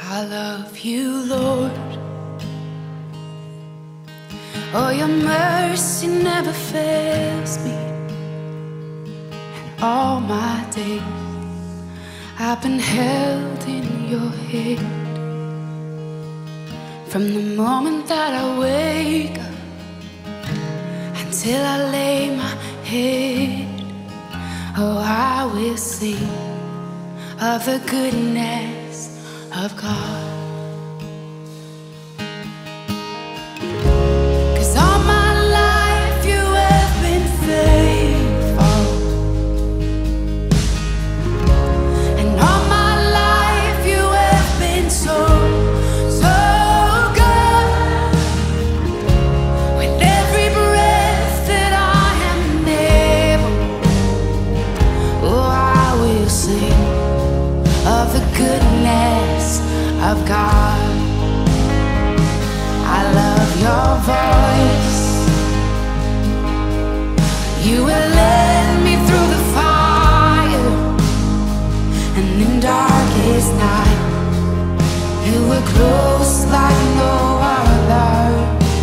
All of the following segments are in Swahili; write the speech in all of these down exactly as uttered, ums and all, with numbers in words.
I love you, Lord. Oh, your mercy never fails me. And all my days I've been held in your hand. From the moment that I wake up until I lay my head, oh, I will sing of the goodness of God. Of God, I love your voice. You will lead me through the fire, and in darkest night, you were close like no other.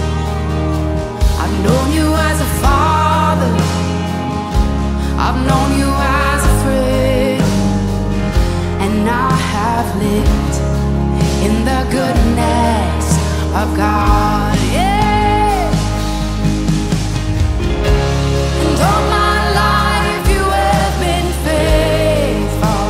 I've known you as a father, I've known you as a friend, and I have lived in the goodness of God, yeah. And all my life you have been faithful.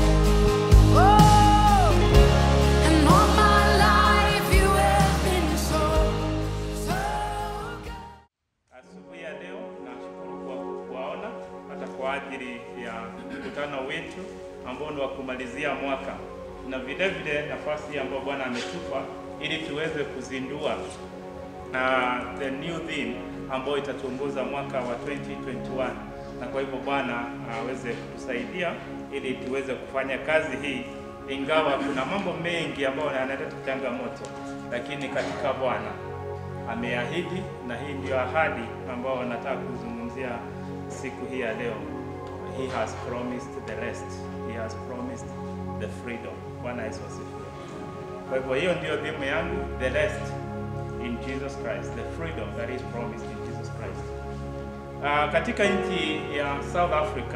Oh, and all my life you have been so, so good. Asubuhi ya leo nashukuru kwa kuwaona hata kwa ajili ya mkutano wetu ambao ni wa kumalizia mwaka, na vile vile nafasi ambayo Bwana ametupa ili tuweze kuzindua uh, the new theme ambayo itatuongoza mwaka wa twenty twenty-one. Na kwa hivyo Bwana aweze uh, kutusaidia ili tuweze kufanya kazi hii, ingawa kuna mambo mengi ambayo yanaleta changamoto, lakini katika Bwana ameahidi, na hii ndio ahadi ambayo nataka kuzungumzia siku hii ya leo. He has promised the rest. He has promised the freedom. Bwana Yesu asifiwe. Kwa hivyo hiyo ndio theme yangu, the rest in Jesus Christ, the freedom that is promised in Jesus Christ. Uh, katika nchi ya South Africa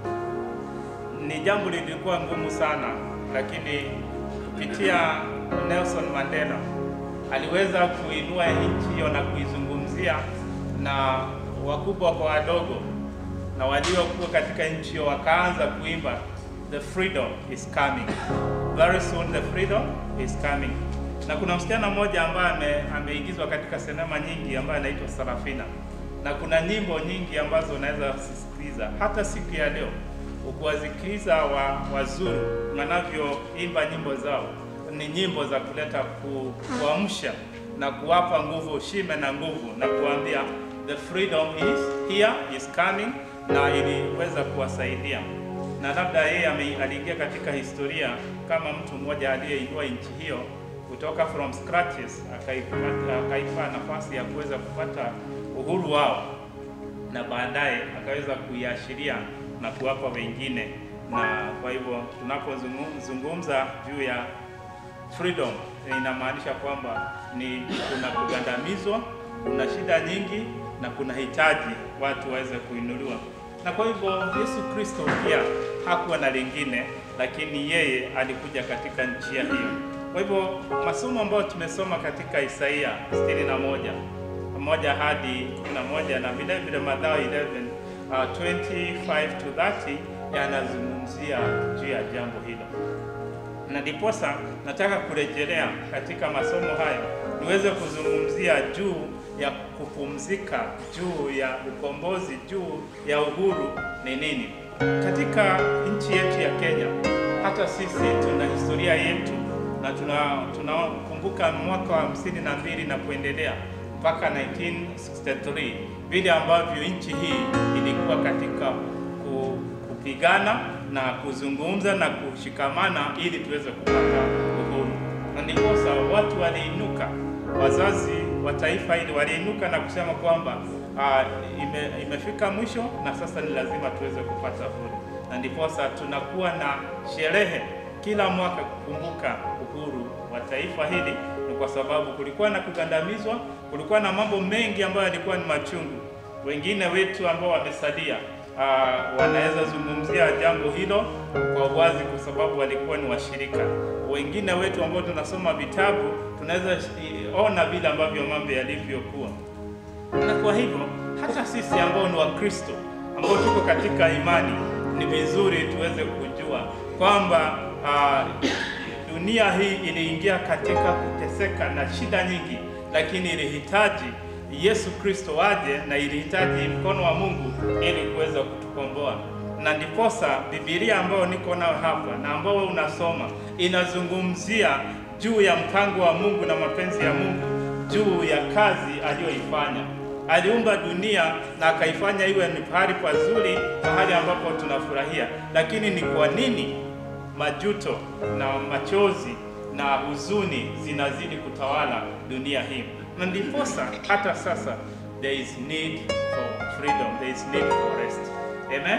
ni jambo lilikuwa ngumu sana, lakini kupitia Nelson Mandela aliweza kuinua nchi hiyo na kuizungumzia, na wakubwa kwa wadogo na waliokuwa katika nchi hiyo wakaanza kuimba, the freedom is coming. Very soon the freedom is coming. Na kuna msichana mmoja ambaye ameigizwa katika sinema nyingi ambaye anaitwa Sarafina. Na kuna nyimbo nyingi ambazo unaweza kusikiliza hata siku ya leo. Ukiwasikiliza wa wazuru wanavyoimba nyimbo zao, ni nyimbo za kuleta kuamsha na kuwapa nguvu, shime na nguvu, na kuambia the freedom is here, is coming, na iliweza kuwasaidia. Na labda yeye aliingia katika historia kama mtu mmoja aliyeinua nchi hiyo kutoka from scratches, akaipa nafasi ya kuweza kupata uhuru wao, na baadaye akaweza kuiashiria na kuwapa wengine. Na kwa hivyo tunapozungumza juu ya freedom, inamaanisha kwamba ni kuna kugandamizwa, kuna shida nyingi, na kuna hitaji watu waweze kuinuliwa. Na kwa hivyo Yesu Kristo pia hakuwa na lingine, lakini yeye alikuja katika njia hiyo. Kwa hivyo masomo ambayo tumesoma katika Isaia sitini na moja moja hadi kumi na moja, na vile vile Mathayo eleven uh, twenty-five to thirty yanazungumzia juu ya jambo hilo. Na ndiposa nataka kurejelea katika masomo hayo niweze kuzungumzia juu ya kupumzika, juu ya ukombozi, juu ya uhuru ni nini. Katika nchi yetu ya Kenya, hata sisi tuna historia yetu, na tunakumbuka tuna mwaka wa hamsini na mbili na kuendelea mpaka nineteen sixty-three, vile ambavyo nchi hii ilikuwa katika kupigana na kuzungumza na kushikamana ili tuweze kupata uhuru. Na ndiposa watu waliinuka, wazazi wa taifa hili waliinuka na kusema kwamba uh, ime, imefika mwisho na sasa ni lazima tuweze kupata uhuru. Na ndiposa tunakuwa na sherehe kila mwaka kukumbuka uhuru wa taifa hili, ni kwa sababu kulikuwa na kugandamizwa, kulikuwa na mambo mengi ambayo yalikuwa ni machungu. Wengine wetu ambao wamesalia uh, wanaweza zungumzia jambo hilo kwa wazi kwa sababu walikuwa ni washirika. Wengine wetu ambao tunasoma vitabu tunaweza ona vile ambavyo mambo yalivyokuwa. Na kwa hivyo hata sisi ambao ni Wakristo ambao tuko katika imani, ni vizuri tuweze kujua kwamba uh, dunia hii iliingia katika kuteseka na shida nyingi, lakini ilihitaji Yesu Kristo aje, na ilihitaji mkono wa Mungu ili kuweza kutukomboa. Na ndiposa Biblia ambayo niko nayo hapa na ambao unasoma inazungumzia juu ya mpango wa Mungu na mapenzi ya Mungu, juu ya kazi aliyoifanya. Aliumba dunia na akaifanya iwe ni pahali pazuri, pahali ambapo tunafurahia. Lakini ni kwa nini majuto na machozi na huzuni zinazidi kutawala dunia hii? Na ndiposa hata sasa there is need for freedom, there is need for rest. Amen.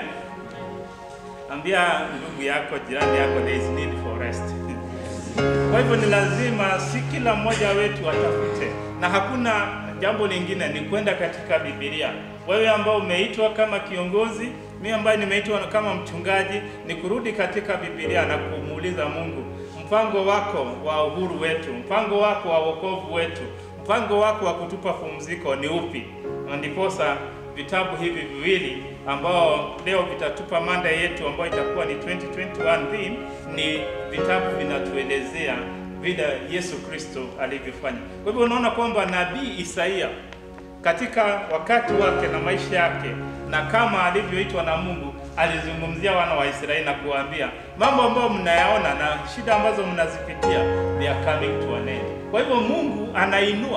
Ambia ndugu yako, jirani yako, there is need for rest. Kwa hivyo ni lazima si kila mmoja wetu atafute, na hakuna jambo lingine, ni kwenda katika Biblia. Wewe ambao umeitwa kama kiongozi, mimi ambaye nimeitwa kama mchungaji, ni kurudi katika Biblia na kumuuliza Mungu, mpango wako wa uhuru wetu, mpango wako wa wokovu wetu, mpango wako wa kutupa pumziko ni upi? Na ndiposa vitabu hivi viwili ambao leo vitatupa mada yetu ambayo itakuwa ni twenty twenty-one theme, ni vitabu vinatuelezea vile Yesu Kristo alivyofanya. Kwa hivyo unaona kwamba nabii Isaia katika wakati wake na maisha yake, na kama alivyoitwa na Mungu, alizungumzia wana wa Israeli na kuwaambia mambo ambayo mnayaona na shida ambazo mnazipitia, they are coming to an end. Kwa hivyo Mungu anainua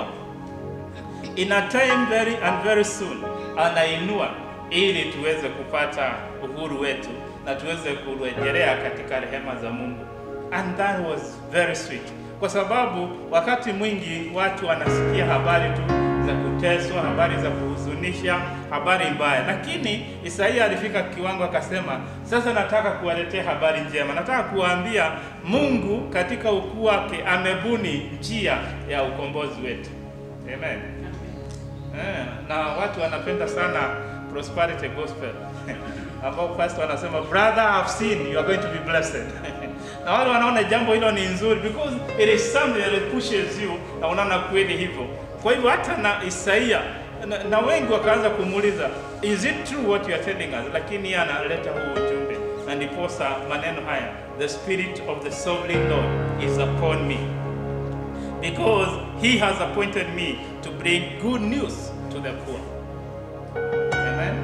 in a time very and very soon, anainua ili tuweze kupata uhuru wetu na tuweze kurejelea katika rehema za Mungu. And that was very sweet, kwa sababu wakati mwingi watu wanasikia habari tu za kuteswa, habari za kuhuzunisha, habari mbaya. Lakini Isaia alifika kiwango akasema, sasa nataka kuwaletea habari njema. Nataka kuwaambia Mungu katika ukuu wake amebuni njia ya ukombozi wetu. Amen. Eh, na watu wanapenda sana prosperity gospel. Ambao pastor anasema, brother I've seen you are going to be blessed. Na wale wanaona jambo hilo ni nzuri because it is something that pushes you, na unaona kweli hivyo. Kwa hivyo hata na Isaia na, na wengi wakaanza kumuuliza, is it true what you are telling us? Lakini yeye analeta huu ujumbe, na ndiposa maneno haya, the spirit of the sovereign Lord is upon me, because he has appointed me to bring good news to the poor. Amen.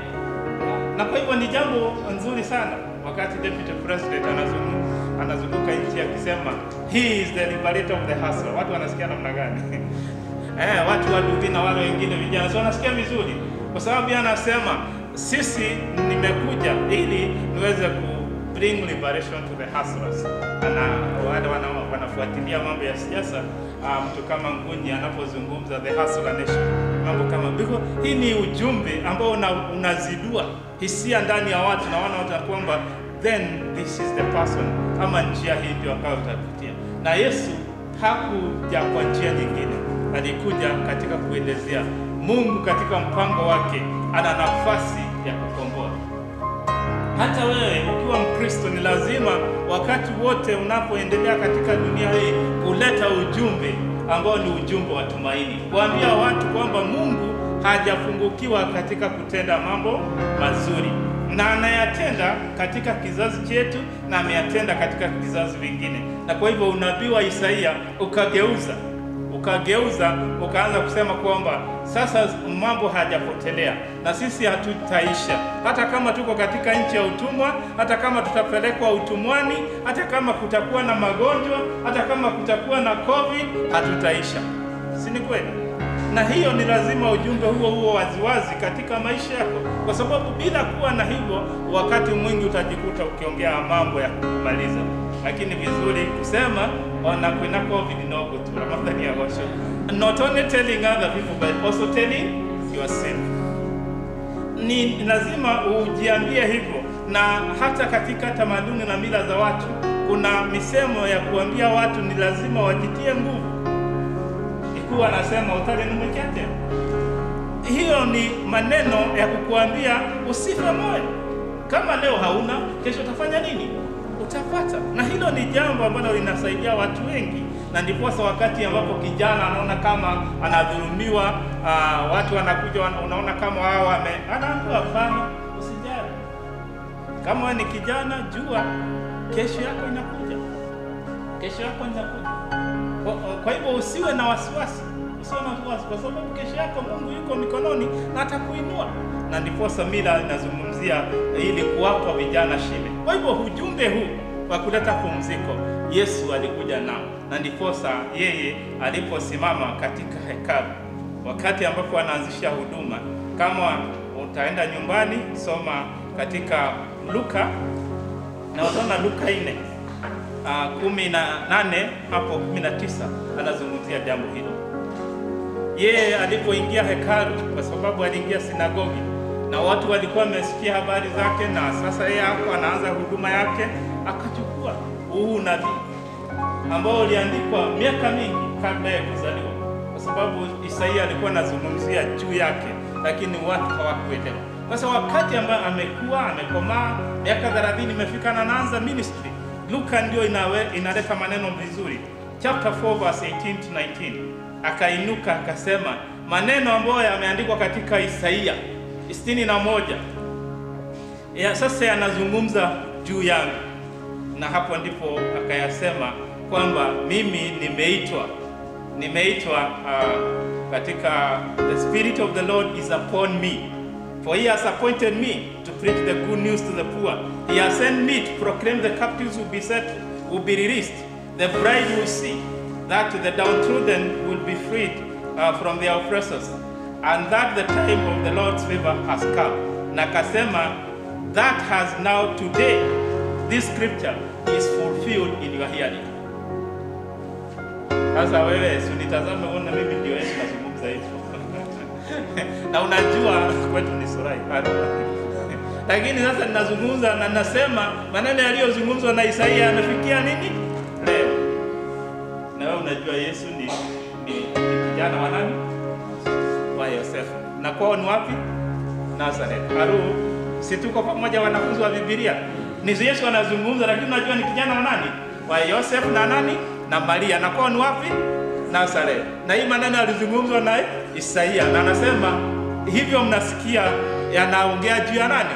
Na kwa hivyo ni jambo nzuri sana wakati deputy president anazunguka anazunguka nchi akisema he is the liberator of the hustler. Watu wanasikia namna gani? Eh, watu waduvi na wale wengine vijana so wanasikia vizuri, kwa sababu yeye anasema sisi nimekuja ili niweze ku bring liberation to the hustlers. Na wale wana wanafuatilia mambo ya siasa, mtu um, kama Ngunyi anapozungumza the hustler nation, mambo kama biko, hii ni ujumbe ambao una, unazidua hisia ndani ya watu, na wana watu kwamba then this is the person, kama njia hii ndio ambayo utapitia. Na Yesu hakuja kwa njia nyingine, alikuja katika kuelezea Mungu katika mpango wake ana nafasi ya kukomboa. Hata wewe ukiwa Mkristo ni lazima wakati wote unapoendelea katika dunia hii kuleta ujumbe ambao ni ujumbe wa tumaini, kuambia watu kwamba Mungu hajafungukiwa katika kutenda mambo mazuri, na anayatenda katika kizazi chetu na ameyatenda katika kizazi vingine. Na kwa hivyo unabii wa Isaia ukageuza ukageuza ukaanza kusema kwamba sasa mambo hajapotelea na sisi hatutaisha. Hata kama tuko katika nchi ya utumwa, hata kama tutapelekwa utumwani, hata kama kutakuwa na magonjwa, hata kama kutakuwa na COVID, hatutaisha. Si ni kweli? Na hiyo ni lazima ujumbe huo huo waziwazi katika maisha yako, kwa sababu bila kuwa na hivyo wakati mwingi utajikuta ukiongea mambo ya kumaliza. Lakini vizuri kusema ona kwina COVID no go to Ramadhani ya gosho, not only telling other people but also telling yourself. Ni lazima ujiambie hivyo, na hata katika tamaduni na mila za watu kuna misemo ya kuambia watu ni lazima wajitie nguvu. Ikuwa anasema utale numekete. Hiyo ni maneno ya kukuambia usife moyo. Kama leo hauna, kesho utafanya nini? Utapata. Na hilo ni jambo ambalo linasaidia watu wengi. Na ndiposa wakati ambapo kijana anaona kama anadhulumiwa, uh, watu wanakuja unaona kama wao wame anaambiwa fanya, usijali. Kama wewe ni kijana, jua kesho yako inakuja. Kesho yako inakuja. Kwa, kwa hivyo usiwe na wasiwasi. Usiwe na wasiwasi kwa sababu kesho yako Mungu yuko mikononi na atakuinua. Na ndiposa mila inazungumzia ili kuwapa vijana shime. Kwa hivyo ujumbe huu wa kuleta pumziko Yesu alikuja nao. Na ndiposa yeye aliposimama katika hekalu wakati ambapo anaanzisha huduma, kama utaenda nyumbani soma katika Luka na utaona Luka nne uh, kumi na nane hapo kumi na tisa anazungumzia jambo hilo. Yeye alipoingia hekalu, kwa sababu aliingia sinagogi na watu walikuwa wamesikia habari zake, na sasa yeye hapo anaanza huduma yake, akachukua huu nabii ambao uliandikwa miaka mingi kabla ya kuzaliwa, kwa sababu Isaia alikuwa anazungumzia juu yake, lakini watu hawakuelewa. Sasa wakati ambao amekuwa amekomaa, miaka thelathini imefika na anaanza ministry, Luka ndio inawe, inaleta maneno vizuri. Chapter four verse eighteen to nineteen. Akainuka akasema maneno ambayo yameandikwa katika Isaia sitini na moja. Ya sasa yanazungumza juu yangu. Na hapo ndipo akayasema kwamba mimi nimeitwa nimeitwa uh, katika the spirit of the Lord is upon me, for he has appointed me to preach the good news to the poor. He has sent me to proclaim the captives will be set will be released, the bride will see, that the downtrodden will be freed uh, from their oppressors, and that the time of the Lord's favor has come. Na kasema that has now today, this scripture is fulfilled in your hearing. Sasa wewe usinitazame uone mimi ndio Yesu nazungumza hivyo. Na unajua kwetu ni surai. Lakini sasa ninazungumza na nasema maneno yaliyozungumzwa na Isaia yanafikia nini? Leo. Na wewe unajua Yesu ni ni, ni kijana wa nani? Wa Yosefu. Na kwao ni wapi? Nazareth. Haru, si tuko pamoja wanafunzi wa Biblia. Ni Yesu anazungumza, lakini unajua ni kijana wa nani? Wa Yosefu na nani? Na Maria. Na kwao ni wapi? Nazareth. Na hii maneno yalizungumzwa na Isaia, na anasema hivyo mnasikia yanaongea juu ya nani?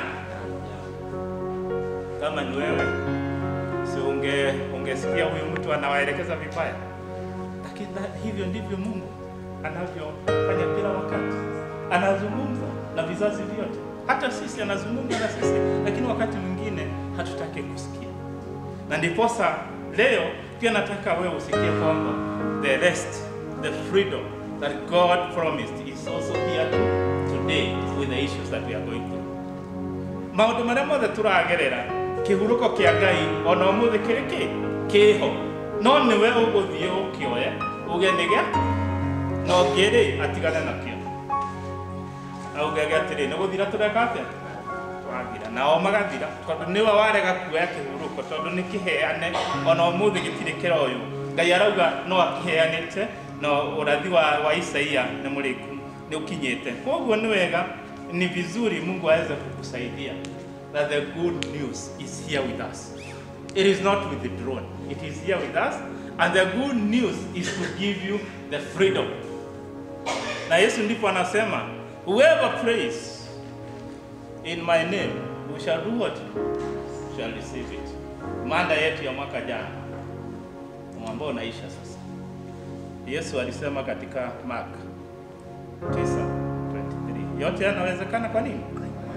Kama ni wewe, si unge ungesikia huyu mtu anawaelekeza vibaya. Lakini hivyo ndivyo Mungu anavyofanya kila wakati. Anazungumza na vizazi vyote. Hata sisi anazungumza na sisi, lakini wakati mwingine hatutaki kusikia. Na ndiposa leo pia nataka wewe usikie kwamba the rest, the freedom that God promised is also here today with the issues that we are going through. Maundu maria mothe turagerera kihuruko kia Ngai ona umuthi kiriki kiho, no niwe uguthie ukioye ugenige no ngiri atigane nakio au gege atiri no guthira tureka atia twagira nao magathira tondu niwe warega kuoya kihuruko tondu nikiheane ona umuthi gitire kiroyo. Ngai arauga no akiheanite no urathi wa, wa Isaia ni muriku ni ukinyete. Koguo ni wega, ni vizuri Mungu aweze kukusaidia that the good news is here with us. It is not withdrawn. It is here with us, and the good news is to give you the freedom. Na Yesu ndipo anasema whoever prays in my name we shall do what? Shall receive it. Manda yetu ya mwaka jana ambao unaisha sasa. Yesu alisema katika Mark nine twenty-three, yote yanawezekana. Kwa nini?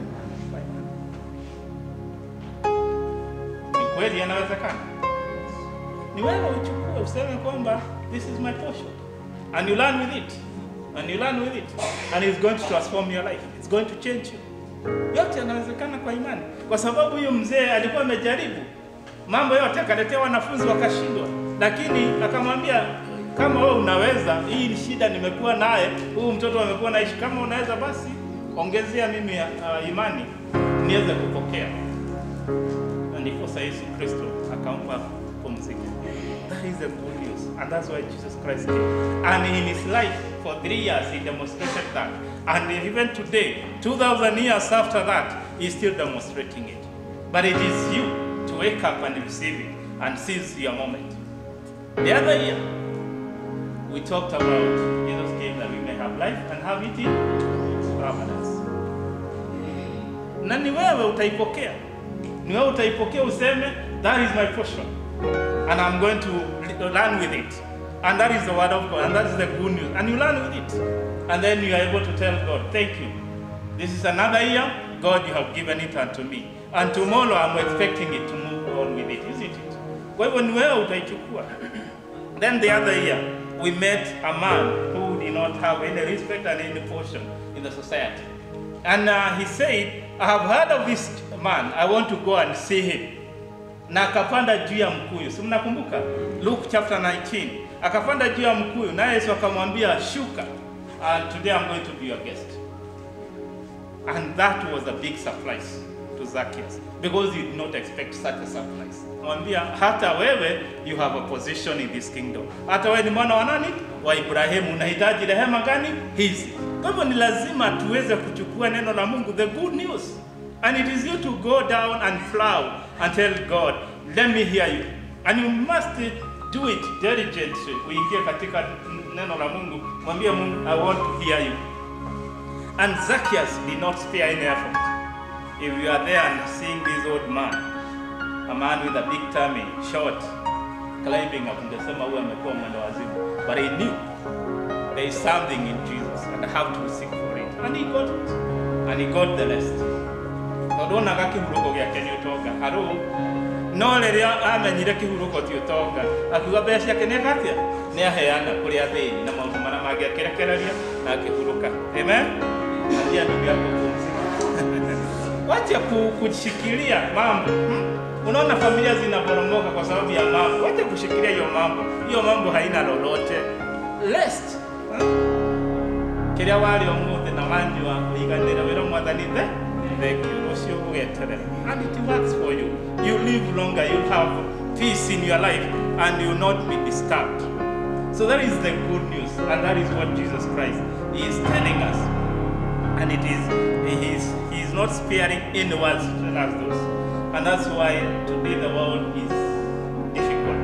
Ni kweli yanawezekana. Ni wewe uchukue useme kwamba this is my portion, and you learn with it, and you learn with it, and it's going to transform your life. It's going to change you. Yote yanawezekana kwa imani, kwa sababu huyo mzee alikuwa amejaribu mambo yote, akaletea wanafunzi wakashindwa, lakini akamwambia kama wewe unaweza, hii ni shida nimekuwa naye, huyu mtoto amekuwa naishi, kama unaweza basi ongezea mimi uh, imani niweze kupokea. Na ndipo Yesu Kristo akampa pumzika. That is the good news, and that's why Jesus Christ came. And in his life, for three years, he demonstrated that. And even today, two thousand years after that, he's still demonstrating it. But it is you to wake up and receive it and seize your moment. The other year, we talked about Jesus came that we may have life and have it in abundance. Na ni wewe utaipokea. Ni wewe utaipokea useme, that is my portion. And I'm going to learn with it. And that is the word of God. And that is the good news. And you learn with it. And then you are able to tell God, thank you. This is another year. God, you have given it unto me. And tomorrow I'm expecting it to move on with it. Isn't it? Kwa hivyo ni wewe utaichukua. Then the other year, we met a man who did not have any respect and any portion in the society. And uh, he said, I have heard of this man. I want to go and see him. Na akapanda juu ya mkuyu. Si mnakumbuka? Luke chapter nineteen. Akapanda juu ya mkuyu. Na Yesu akamwambia, shuka. And today I'm going to be your guest. And that was a big surprise to Zacchaeus. Because he did not expect such a surprise. Mwambia, hata wewe, you have a position in this kingdom. Hata wewe ni mwana wa nani? Wa Ibrahimu. Unahitaji rehema gani? Hizi. Kwa hivyo ni lazima tuweze kuchukua neno la Mungu, the good news. And it is you to go down and plow and tell God, let me hear you. And you must do it diligently. Uingie katika neno la Mungu, mwambie Mungu, I want to hear you. And Zacchaeus did not spare any effort. If you are there and seeing this old man, a man with a big tummy, short, climbing up, ungesema huyu amekuwa mwendo wazimu. But he knew there is something in Jesus and I have to seek for it. And he got it. And he got the rest. Tondona gakihuruko gyake ni utonga. Haro no riria amenyire kihuruko ti utonga. Akiuga mbeca yake ni gatia ni aheana kuri athini na maundu mara mangĩakerekereria na akihuruka. Amen. Ndia ndugu yako kumzima. Wacha kushikilia mambo. Unaona familia zinaboromoka kwa sababu ya mambo. Wacha kushikilia hiyo mambo. Hiyo mambo haina lolote. Rest. Kiria wali omuthi na wanyu wa kuiganira wira mwatanite. And it works for you. You live longer, you have peace in your life, and you will not be disturbed. So that is the good news, and that is what Jesus Christ is telling us. And it is, he is, he is not sparing any words to those. And that's why today the world is difficult.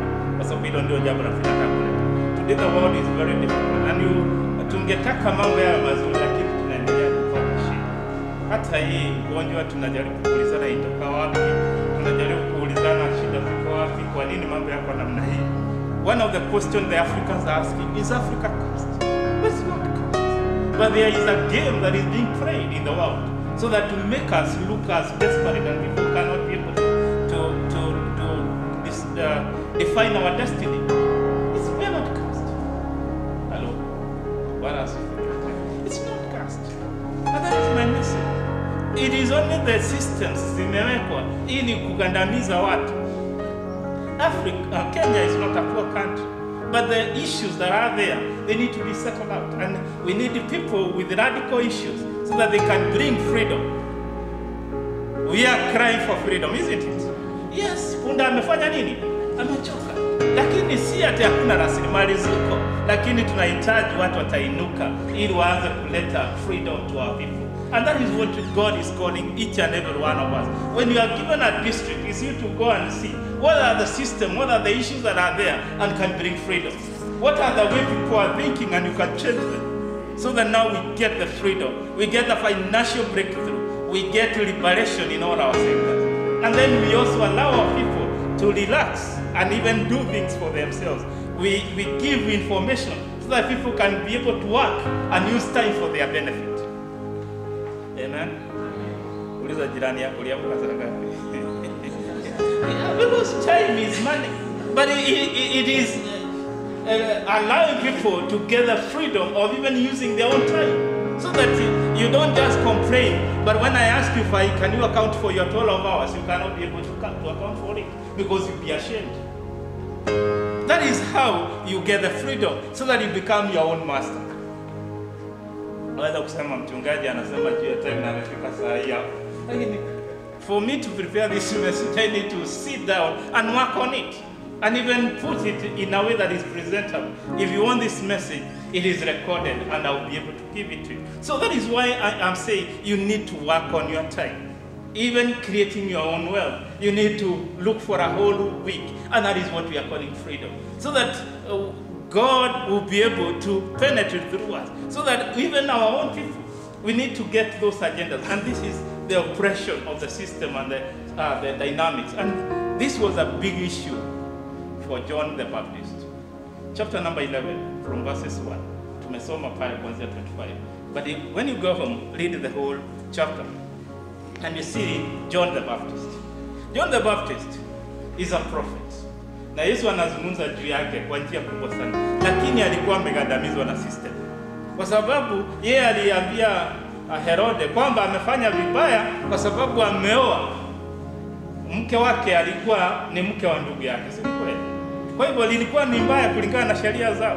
Today the world is very difficult. And you, tungetaka mambo ya mazuri, lakini tunaendelea kupata shida. Hata hii ugonjwa tunajaribu kuulizana itoka wapi, tunajaribu kuulizana shida ziko wapi, kwa nini mambo yako namna hii. One of the questions the Africans are asking, is Africa cursed? It's not cursed. But there is a game that is being played in the world so that to make us look as desperate and people cannot be able to, to, to, to this, uh, define our destiny. It's we are not cursed. Hello? What else? It's not cursed. And that is my message. It is only the systems zimewekwa ili kugandamiza watu. Africa, uh, Kenya is not a poor country, but the issues that are there, they need to be settled out, and we need people with radical issues so that they can bring freedom. We are crying for freedom, isn't it? Yes, punda amefanya nini? Amechoka. Lakini si ati hakuna rasilimali ziko, lakini tunahitaji watu watainuka ili waanze kuleta freedom to our people. And that is what God is calling each and every one of us. When you are given a district, it's you to go and see what are the system, what are the issues that are there and can bring freedom. What are the way people are thinking and you can change them. So that now we get the freedom, we get the financial breakthrough, we get liberation in all our sectors. And then we also allow our people to relax and even do things for themselves. We, we give information so that people can be able to work and use time for their benefit. Amen. Uliza jirani yako uliamka saa ngapi? Because time is money. But it, it, it is uh, allowing people to get the freedom of even using their own time. So that you don't just complain. But when I ask you, if I, can you account for your twelve hours, you cannot be able to, to account for it because you'll be ashamed. That is how you get the freedom so that you become your own master. Naweza kusema mchungaji anasema juu ya time na amefika saa hii hapo. Lakini for me to prepare this message, I need to sit down and work on it. and even put it in a way that is presentable. If you want this message, it is recorded and I'll be able to give it to you. So that is why I am saying you need to work on your time. Even creating your own wealth, you need to look for a whole week, and that is what we are calling freedom. So that uh, God will be able to penetrate through us. So that even our own people, we need to get those agendas. And this is the oppression of the system and the, uh, the dynamics. And this was a big issue for John the Baptist. Chapter number eleven, from verses one. Tumesoma pale kuanzia twenty-five. But if, when you go home, read the whole chapter. And you see John the Baptist. John the Baptist is a prophet. Na Yesu anazungumza juu yake kwa njia kubwa sana. Lakini alikuwa amegandamizwa na system. Kwa sababu yeye aliambia Herode kwamba amefanya vibaya kwa sababu ameoa mke wake alikuwa ni mke wa ndugu yake, si kweli? Kwa hivyo lilikuwa ni mbaya kulingana na sheria zao.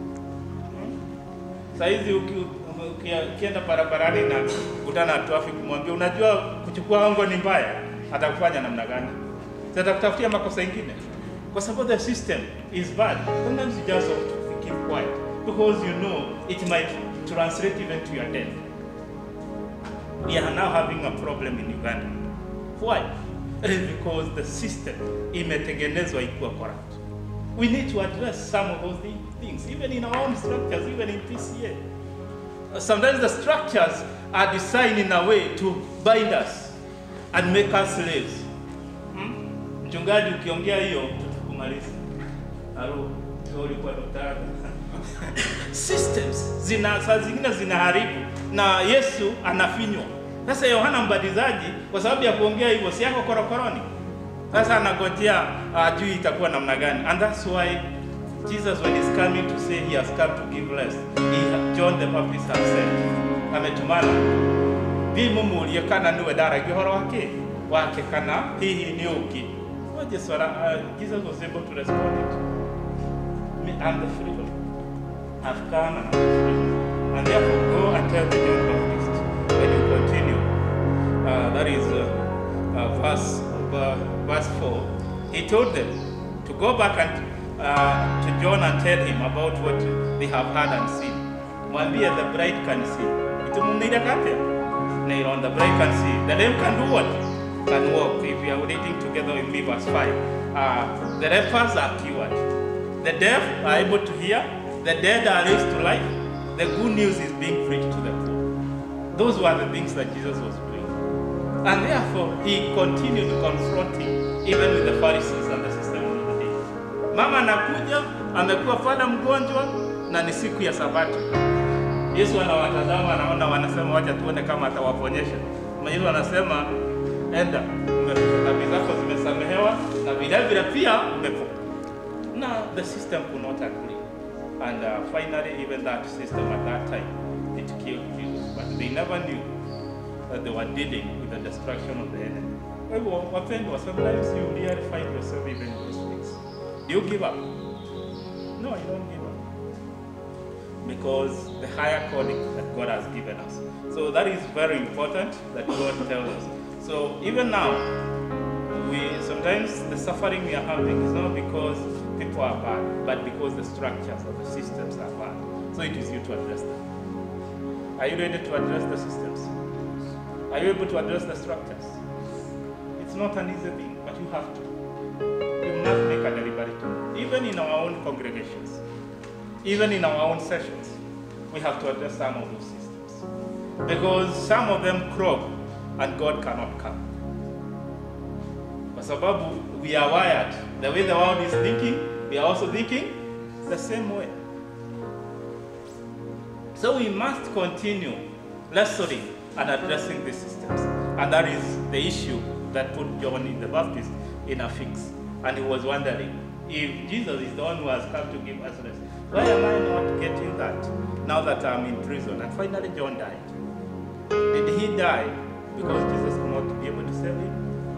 Sasa hizi ukienda barabarani na kutana na traffic, mwambie unajua kuchukua hongo ni mbaya, atakufanya namna gani? Sasa kutafutia makosa mengine. Kwa sababu the system is bad. Sometimes you just have to keep quiet because you know it might translate even to your death. We are now having a problem in Uganda. Why? It is because the system imetengenezwa ikuwa corrupt. We need to address some of those things, even in our own structures, even in P C A. Sometimes the structures are designed in a way to bind us and make us slaves. Mchungaji hmm? Ukiongea hiyo tutakumaliza. Alo, ulikuwa daktari. Systems zina saa zingine zinaharibu na Yesu anafinywa. Sasa Yohana Mbatizaji kwa sababu ya kuongea hivyo si yako korokoroni. Sasa anagojea ajui uh, itakuwa namna gani. And that's why Jesus, when he's coming to say he has come to give rest, he, John the Baptist has said, ametumana bi mumulie kana niwe dara gihoro wake wake kana hihi ni uki. What Jesus, uh, Jesus was able to respond it. Me and the freedom have come and I'm free. And therefore go and tell the John Baptist. When you continue, uh, that is uh, uh, verse uh, verse four. He told them to go back and uh, to John and tell him about what they have heard and seen. Mwambie the bride can see. Itumunira kate. Now on the bride can see. The lame can do what? Can walk. If we are reading together with me, verse five. Uh, the lepers are cured. The deaf are able to hear. The dead are raised to life. The good news is being preached to the poor. Those were the things that Jesus was doing. And therefore, he continued confronting even with the Pharisees and the system of the day. Mama anakuja, amekuwa fada mgonjwa, na ni siku ya Sabato. Yesu anawatazama, anaona wanasema wacha tuone kama atawaponyesha. Yesu anasema, enda, dhambi zako zimesamehewa, na vile vile pia umepona. Now, the system could not agree. And uh, finally, even that system at that time, it killed Jesus. But they never knew that they were dealing with the destruction of the enemy. Well, sometimes you really find yourself even in those things. Do you give up? No, you don't give up. Because the higher calling that God has given us. So that is very important that God tells us. So even now, we sometimes the suffering we are having is not because people are bad, but because the structures of the systems are bad. So it is you to address them. Are you ready to address the systems? Are you able to address the structures? It's not an easy thing, but you have to. You must make a deliberate choice. Even in our own congregations, even in our own sessions, we have to address some of those systems. Because some of them crop and God cannot come. Kwa sababu we are wired. The way the world is thinking, we are also thinking the same way. So we must continue wrestling and addressing these systems. And that is the issue that put John the Baptist in a fix. And he was wondering, if Jesus is the one who has come to give us rest, why am I not getting that now that I'm in prison? And finally John died. Did he die because Jesus could not be able to save him?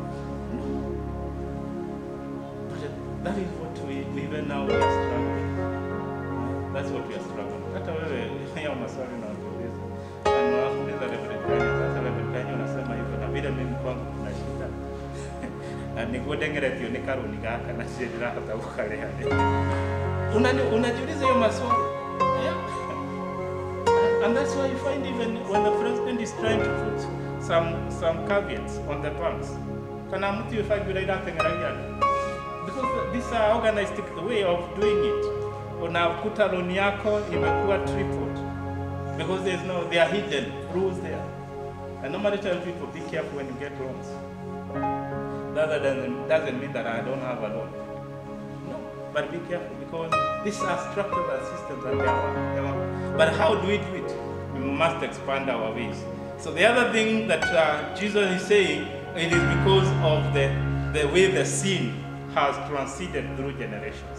That is what we, even now we are struggling. That's what we are struggling. Hata wewe hiyo maswali na kuuliza. Na nakuuliza Reverend Kanya, sasa Reverend Kanya unasema hivyo na vile mimi kwangu kuna shida. na niguo ndengeretio ni karuni gaka na cie ndirahota gukareha. Unani unajiuliza hiyo maswali. Yeah. And that's why you find even when the president is trying to put some some caveats on the banks, kana mtu yefagura iratengeragia, because these are organized way of doing it. Unakuta loan yako imekuwa tripled because there's no, there are hidden rules there. I normally tell people, be careful when you get loans. That doesn't doesn't mean that I don't have a loan. No, but be careful because these are structures and systems and they are, they are. But how do we do it? We must expand our ways. So the other thing that uh, Jesus is saying, it is because of the, the way the sin has transcended through generations.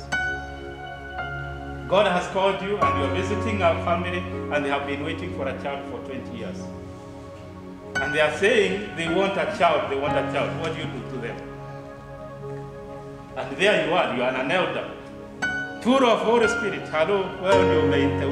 God has called you and you are visiting our family and they have been waiting for a child for twenty years. And they are saying they want a child, they want a child. What do you do to them? And there you are, you are an elder. Full of Holy Spirit. Hello, well, you may and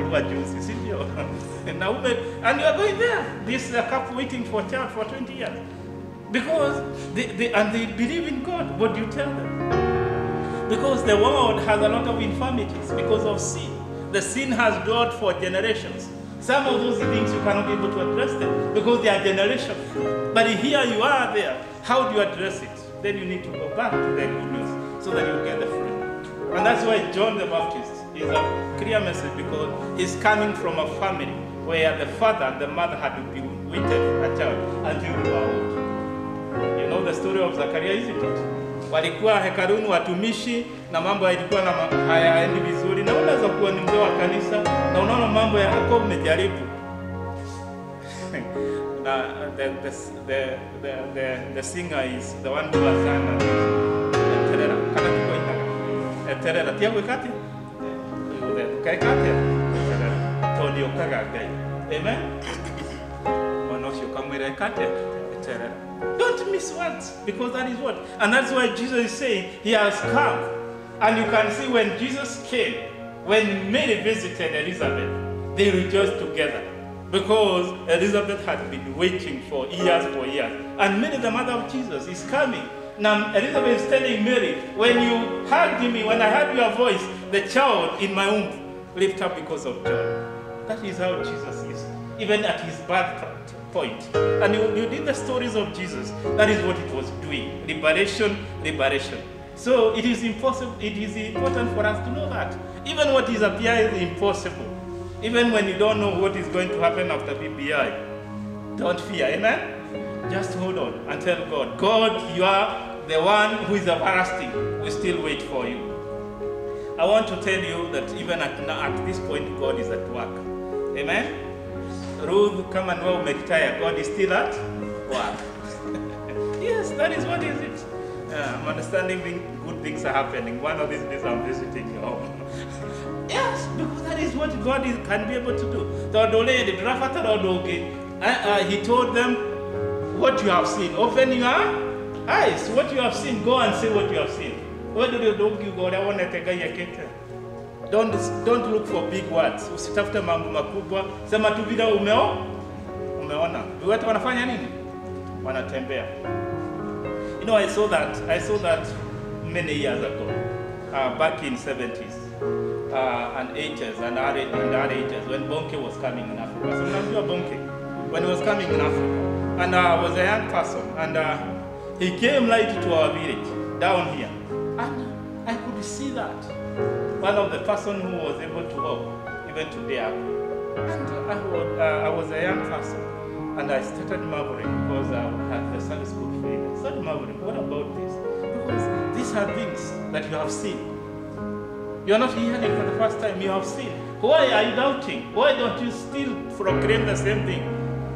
you are going there. This is a couple waiting for a child for twenty years. Because they, they, and they believe in God. What do you tell them? Because the world has a lot of infirmities because of sin. The sin has dwelt for generations. Some of those things you cannot be able to address them because they are generational. But here you are there. How do you address it? Then you need to go back to the good news so that you get the fruit. And that's why John the Baptist is a clear message because he's coming from a family where the father and the mother had been waited for a child until they were old. You know the story of Zachariah, isn't it? Walikuwa hekaluni watumishi na mambo yalikuwa na hayaendi vizuri, na unaweza kuwa ni mzee wa kanisa na unaona mambo yako umejaribu. Na the the the the the the singer is the one who has sung Terera kana kiko ina Terera tiago kati the kai kati Terera Tony Okagai. Amen. Onosho kamera kati Terera. Don't miss words, because that is what. And that's why Jesus is saying he has come. And you can see when Jesus came, when Mary visited Elizabeth, they rejoiced together. Because Elizabeth had been waiting for years for years. And Mary, the mother of Jesus, is coming. Now Elizabeth is telling Mary, when you hugged me, when I heard your voice, the child in my womb leaped up because of joy. That is how Jesus is, even at his birth point. And you, you did the stories of Jesus. That is what it was doing. Liberation, liberation. So it is impossible. It is important for us to know that. Even what is appears impossible. Even when you don't know what is going to happen after B B I. Don't fear, amen? Just hold on and tell God, God, you are the one who is everlasting. We still wait for you. I want to tell you that even at, at this point, God is at work. Amen? Ruth, come and well make tired. God is still at work. Yes, that is what is it. Uh, I'm understanding good things are happening. One of these days I'm visiting your home. Yes, because that is what God is, can be able to do. Uh, uh, he told them what you have seen. Open your eyes. What you have seen, go and say what you have seen. What do you do? You go down and take a Don't, don't look for big words. Usitafute mambo makubwa. Sema tu vile umeo, umeona. Watu wanafanya nini? Wanatembea. You know, I saw that. I saw that many years ago, uh, back in seventies uh, and eighties and early eighties when Bonke was coming in Africa. So remember Bonke when he was coming in Africa, and I uh, was a young person, and uh, he came right to our village down here, and I could see that. One of the person who was able to walk, even today. And I was, uh, I was a young person, and I started marveling because I had the Sunday school training. I started marveling, what about this? Because these are things that you have seen. You are not hearing for the first time, you have seen. Why are you doubting? Why don't you still proclaim the same thing?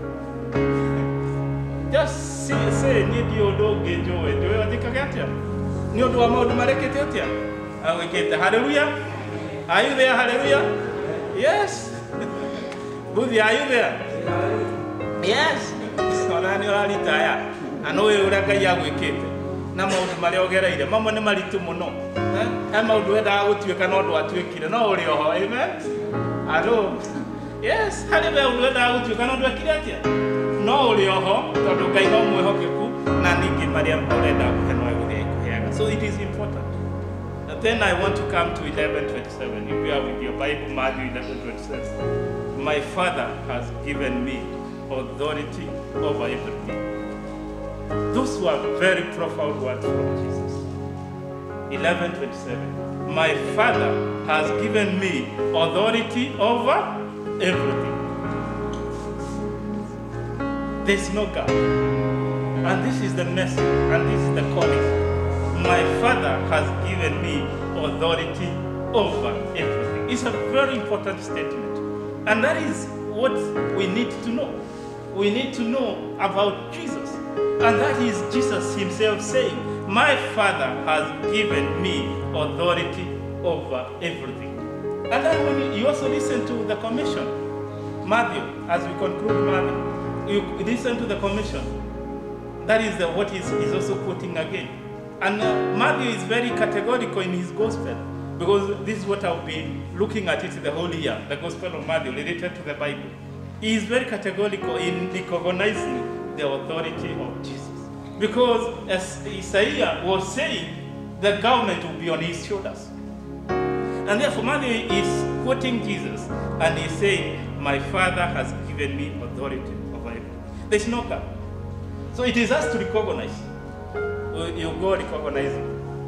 Just say, say, need you do get joy. Do you think I get you? You do a more to and we get the hallelujah. Are you there? Hallelujah. Yes. Buddha, are you there? Yes. So now you are retired. I know you are going to get it. Now I'm going to get it. Mama, I'm going to mono. I'm going to get out. You cannot do what you can. No, amen. Hello. Yes. Hallelujah. Out. You cannot do it. No, you are home. So you can go to Nani Mariam Oreda. So it is important. And then I want to come to eleven twenty-seven. If you are with your Bible, Matthew eleven twenty-seven. My Father has given me authority over everything. Those were very profound words from Jesus. eleven twenty-seven. My Father has given me authority over everything. There's no God. And this is the message, and this is the calling. My Father has given me authority over everything. It's a very important statement. And that is what we need to know. We need to know about Jesus. And that is Jesus himself saying, my Father has given me authority over everything. And then when you also listen to the commission, Matthew, as we conclude Matthew, you listen to the commission. That is the, what he's, he's also quoting again. And uh, Matthew is very categorical in his gospel, because this is what I've been looking at it the whole year, the gospel of Matthew related to the Bible. He is very categorical in recognizing the authority of Jesus. Because as Isaiah was saying, the government will be on his shoulders. And therefore Matthew is quoting Jesus, and he's saying, my Father has given me authority over everything. There's no God. So it is us to recognize. You go recognizing.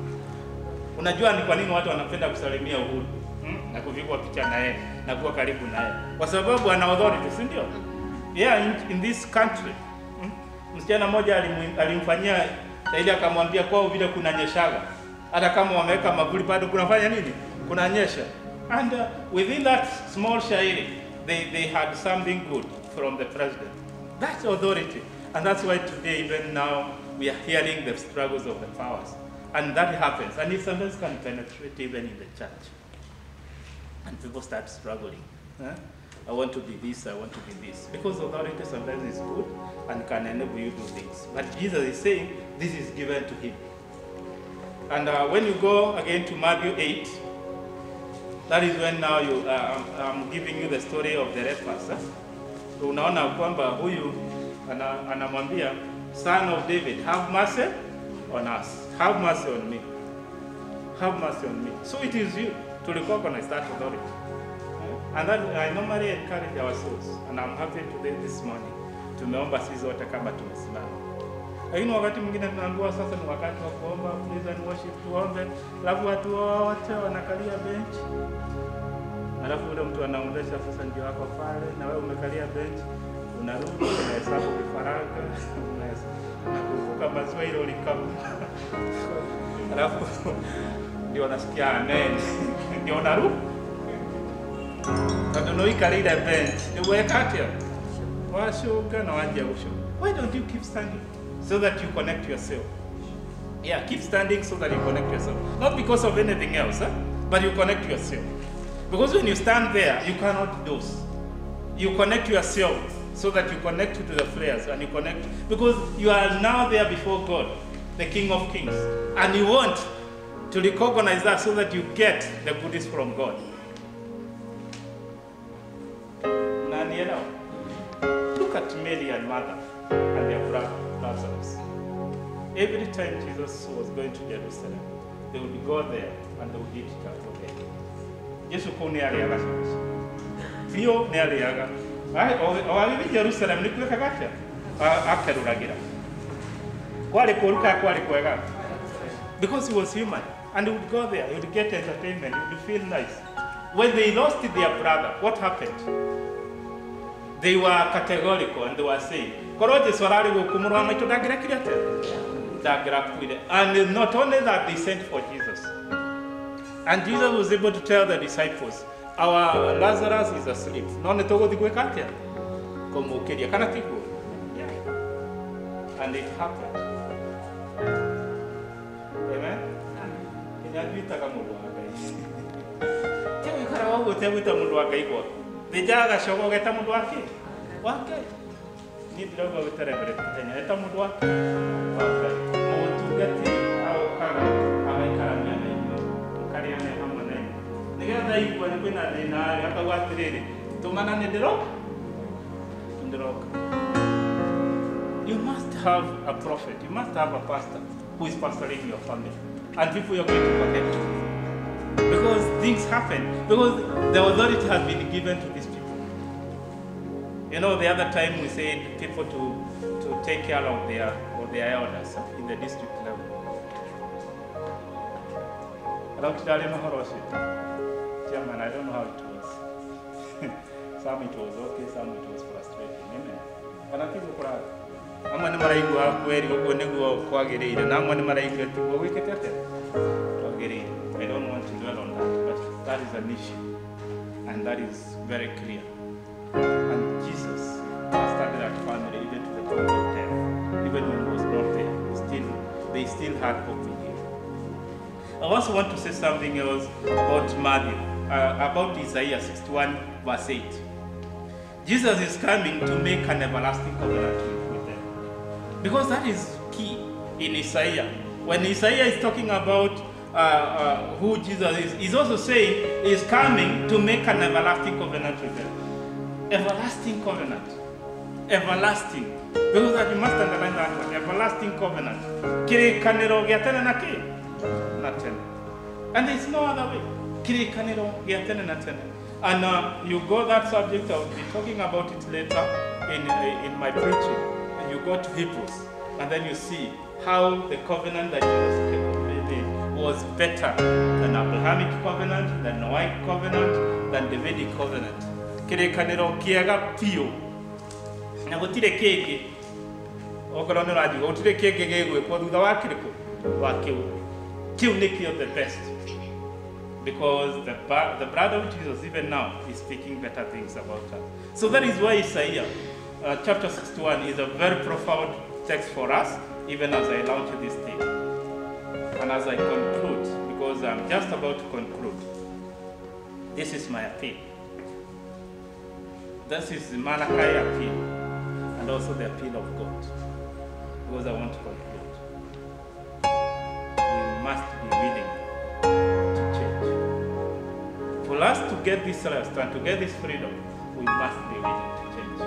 Unajua ni kwa nini watu wanapenda kusalimia Uhuru hmm? na kuvikwa picha naye na kuwa karibu naye, kwa sababu ana authority, si ndio? Yeah, in, in this country hmm? Msichana mmoja alimfanyia ili akamwambia kwao vile kunanyeshaga, hata kama wameweka mavuli bado kunafanya nini? Kunanyesha. And uh, within that small shairi, they, they had something good from the president. That's authority. And that's why today, even now, we are hearing the struggles of the powers. And that happens. And it sometimes can penetrate even in the church. And people start struggling. Huh? I want to be this, I want to be this. Because authority sometimes is good and can enable you to do things. But Jesus is saying this is given to him. And uh, when you go again to Matthew eight, that is when now you, uh, I'm, I'm giving you the story of the lepers. Huh? Unaona kwamba huyu anamwambia, son of David, have mercy on us. Have mercy on me. Have mercy on me. So it is you to recognize that authority. And that I normally encourage ourselves, and I'm happy today this morning, tumeomba sisi wote kama tumesimama. Lakini wakati mwingine tunaambiwa sasa ni wakati wa kuomba, praise and worship, tuombe, alafu watu wote wanakalia bench. Alafu yule mtu anaombesha sasa ndio wako pale, na wewe umekalia bench, unarudi unahesabu vifaranga, unakumbuka maziwa ile ulikamu. Alafu ndio unasikia amen. Ndio unarudi. Why don't you keep standing so that you connect yourself? Yeah, keep standing so that you connect yourself. Not because of anything else, huh? But you connect yourself. Because when you stand there, you cannot dose. You connect yourself so that you connect to the flares, and you connect because you are now there before God, the King of Kings, and you want to recognize that so that you get the goodies from God. Look at Mary and Martha and their brother Lazarus. Every time Jesus was going to Jerusalem, they would go there and they would eat chapel there. Jesus ko ne ari aga sasa. Vio ne ari aga. Ai o ari Jerusalem ni kuweka gacha. Akeruragira. Kwali koruka kwali kwega. Because he was human, and he would go there, he would get entertainment, he would feel nice. When they lost their brother, what happened? They were categorical and they were saying, and not only that, they sent for Jesus. And Jesus was able to tell the disciples, our Lazarus is asleep. And it happened. Amen? Dijaga shogo geta mundu wake wake ni droga uterebere tenya eta mundu wake wake mundu gati au kaga abaikara nyane mukari ane hamwe nigetha igwa ni kwina thina haka gwatiriri tumana ni ndiro ndiroka. You must have a prophet, you must have a pastor who is pastoring your family. and people are going to forget. Because things happen. Because the authority has been given to these people. You know, the other time we said people to, to take care of their, of their elders in the district level. Hello, Chairman, I don't know how it was. Some it was okay, some it was frustrating. Amen. But I think I'm going to make you up where you're going to go for a grade, and I'm going to make you to go with it. I don't want to dwell on that, but that is an issue, and that is very clear. And Jesus started that family even to the point of death, even when he was not there. Still, they still had hope in him. I also want to say something else about Matthew, uh, about Isaiah sixty-one, verse eight. Jesus is coming to make an everlasting covenant with them. Because that is key in Isaiah. When Isaiah is talking about uh, uh, who Jesus is, he's also saying he's coming to make an everlasting covenant with them. Everlasting covenant. Everlasting. Because that you must underline that one. Everlasting covenant. Kirikaniro gyatene na ki? Natene. And there's no other way. Kirikaniro gyatene natene. And uh, you go that subject, I'll be talking about it later in, uh, in my preaching. And you go to Hebrews, and then you see how the covenant that Jesus made was better than Abrahamic covenant, than Noahic covenant, than Davidic covenant. Kirekaniro kiaga pio. Na gutire keke. Okorwo nĩ ũranjigua gutire keke gĩgwĩkwo thutha wa kĩrĩkũ wa kĩu. Kĩu nĩkĩo the best. Because the, the blood of Jesus, even now, is speaking better things about her. So that is why Isaiah uh, chapter sixty-one is a very profound text for us, even as I launch this thing. And as I conclude, because I'm just about to conclude, this is my appeal. This is the Malachi appeal, and also the appeal of God. Because I want to conclude. We must be willing. For us to get this rest and to get this freedom, we must be willing to change.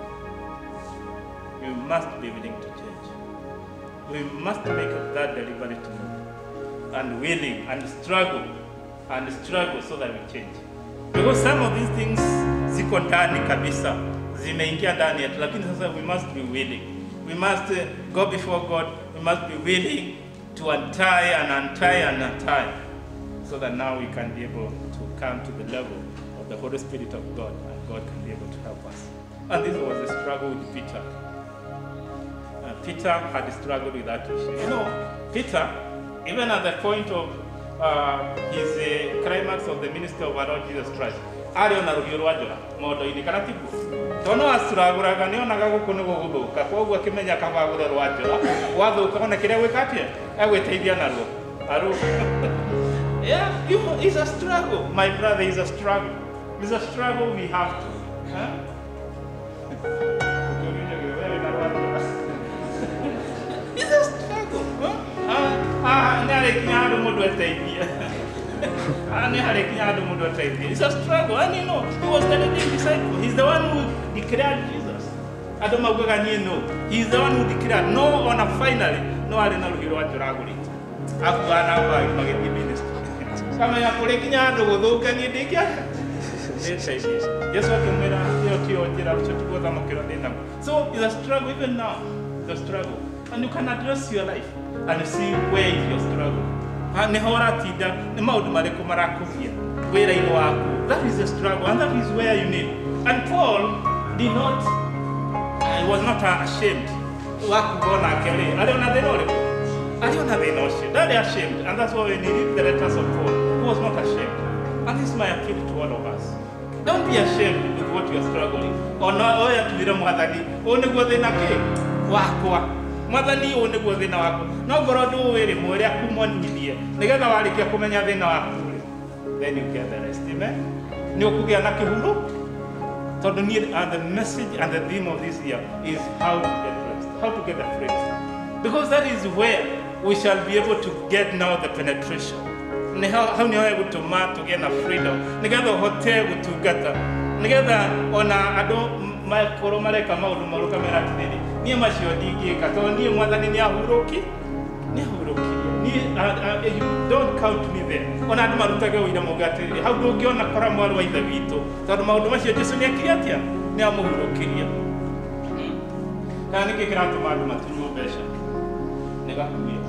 We must be willing to change. We must make that deliberate move and willing and struggle and struggle so that we change. Because some of these things ziko ndani kabisa, zimeingia ndani yetu, lakini sasa we must be willing. We must uh, go before God. We must be willing to untie and untie and untie, so that now we can be able to come to the level of the Holy Spirit of God, and God can be able to help us. And this was a struggle with Peter. Uh, Peter had struggled with that issue. You know, Peter, even at the point of uh, his uh, climax of the ministry of our Lord Jesus Christ, ariona rugio rwa njora mondo-ini kana tigu tono astraguraga nionaga guku ni guguthuka koguo akimenya kabagure rwa njora wathuka ona kiria gwikatie egwiteithia naruo aru. Yeah, it's a struggle, my brother. It's a struggle. It's a struggle we have to. Huh? It's a struggle. Huh? Ah, it's a struggle. And you know, he was the leading disciple. He's the one who declared Jesus. I don't know whether you know. He's the one who declared. No, on a finally, no, I don't know who you want to regulate. After an hour, you get the ministry. Kama ya kurekinya ando guthuka ni ndikia Yesu akimwira yo tio njira rucho thamukiro ndina. So it's a struggle even now. It's a struggle, and you can address your life and see where is your struggle. Ni hora tida ni maundu mariku marakuvia wira ino waku. That is a struggle, and that is where you need. And Paul did not, he was not ashamed. Waku gona kele aliona denore aliona denoshe that they are ashamed, and that's why we need the letters of Paul, who was not ashamed. And this is my appeal to all of us. Don't be ashamed with what you are struggling. Or no, oya tuvira mwathani one guo thina ki wakwa mwathani one guo thina wako no ngoro ndu wiri mwire akumonithie nigetha warikia kumenya thina waku, then you get the rest. Amen. Ni ukugia na kihuru tondu ni and the message and the theme of this year is how to get rest, how to get the freedom, because that is where we shall be able to get now the penetration. Ni how ni able to ma to get the freedom nigetha hotel gutungata nigetha ona ando makoro mareka maundu maruka mera tinini nie macio ndingika to nie mwathani ni ahuruki ni ahurukirie uh, uh, you don't count me there. Ona andu marutaga uira mugate hau ndungiona kora mwaru wa ithe witu tondu maundu macio Jesu ni akiriatia ni amuhurukiria. Kana niki kiratuma andu matunywo mbeca ni gakuia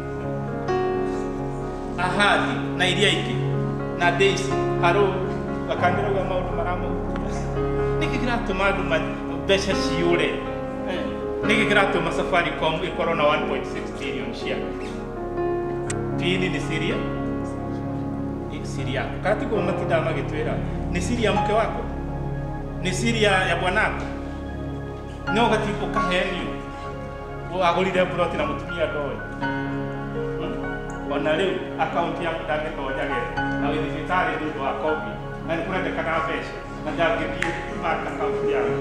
ahadi na iria ingi na days haro bakandiroga maundu maramuhutia. Niki kiratuma andu mbeca ciure niki kiratuma Safaricom ikorwo na one point six billion share. Tini ni Syria. Syria. Kati kwa matida magitwera. Ni Syria mke wako. Ni Syria ya bwanako. No gati ukaheni. Wagulire plot na mutumia doe. Ona leo account yako ndagetonya ge. Na wewe thibitari ndio wa COVID. Na ni kurende kana pesa. Na ndagithie mark account yako.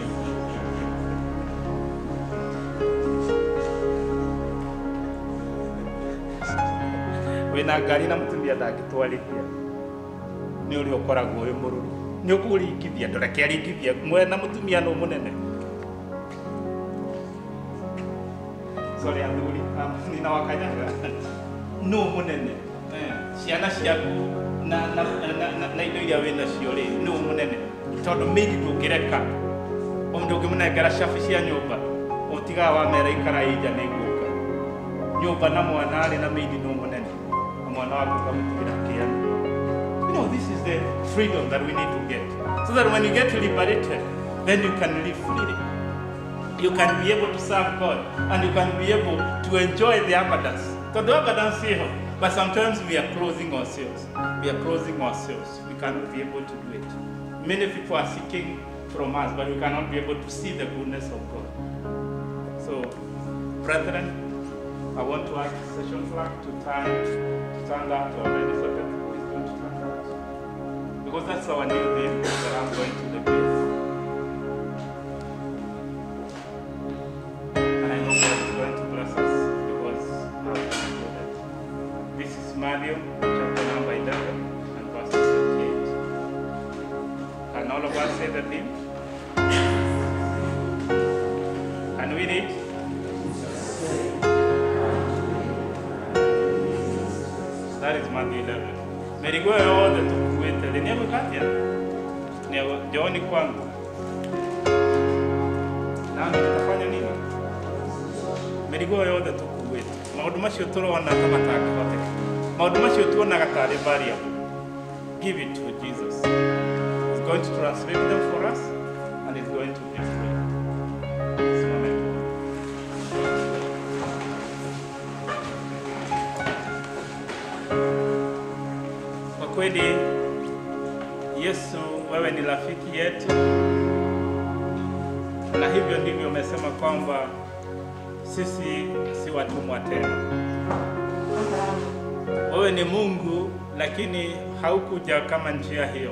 Wena ngari na mutumia ndangitwarithia ni uri ukoragwo uri mururu ni ukuringithia ndoreke aringithia mwe na mutumia no munene. Sorry athuri ni na wakanyaga no munene ciana ciaku na na na indo iria wina cio ri no munene tondu midi ndungireka omundu ungimunengera shafi cia nyumba utiga wa mera ikara ija ni guka nyumba na mwana ari na midi no munene. You know, this is the freedom that we need to get. So that when you get liberated, then you can live freely. You can be able to serve God and you can be able to enjoy the abundance. So the abundance here, but sometimes we are closing ourselves. We are closing ourselves. We cannot be able to do it. Many people are seeking from us, but we cannot be able to see the goodness of God. So, brethren, I want to ask the session flag to turn, to turn that to already so that who is going to turn that? Because that's our new thing that I'm going to the place. And I know God is going to bless us because how can I do that? This is Matthew chapter number eleven and verse twenty-eight. Can all of us say the theme? Can we read? That is Matthew eleven. Merigo yote tukuwete. Ni nini katia? Ni jioni kwangu. Na tutafanya nini? Merigo yote tukuwete. Maundu macio turona kama takihote. Maundu macio tuona gatari variable. Give it to Jesus. He's going to translate them for us and he's going to be free. Kweli Yesu, wewe ni rafiki yetu, na hivyo ndivyo umesema kwamba sisi si watumwa tena. Wewe ni Mungu, lakini haukuja kama njia hiyo.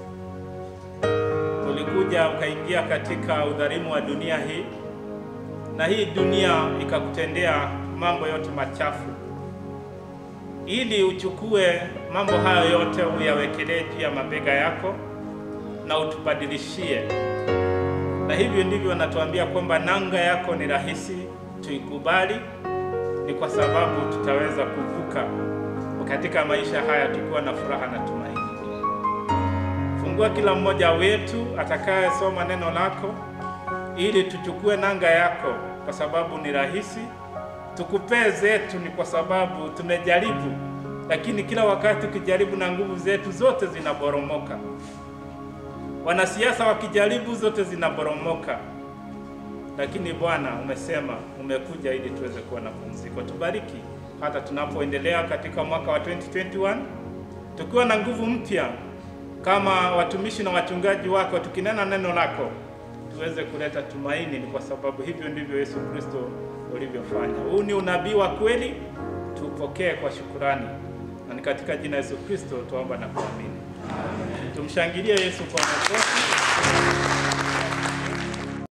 Ulikuja ukaingia katika udhalimu wa dunia hii, na hii dunia ikakutendea mambo yote machafu, ili uchukue mambo hayo yote uyawekelee juu ya mabega yako na utubadilishie. Na hivyo ndivyo anatuambia kwamba nanga yako ni rahisi, tuikubali, ni kwa sababu tutaweza kuvuka katika maisha haya tukiwa na furaha na tumaini. Fungua kila mmoja wetu atakaye soma neno lako ili tuchukue nanga yako kwa sababu ni rahisi. Tukupee zetu ni kwa sababu tumejaribu, lakini kila wakati ukijaribu na nguvu zetu zote zinaboromoka. Wanasiasa wakijaribu zote zinaboromoka. Lakini Bwana umesema umekuja ili tuweze kuwa na pumziko. Tubariki hata tunapoendelea katika mwaka wa twenty twenty-one tukiwa na nguvu mpya kama watumishi na wachungaji wako, tukinena neno lako tuweze kuleta tumaini, ni kwa sababu hivyo ndivyo Yesu Kristo ulivyofanya. Huu ni unabii wa kweli, tupokee kwa shukrani. Na ni katika jina la Yesu Kristo tuomba na kuamini. Amen. Tumshangilie Yesu kwa makofi.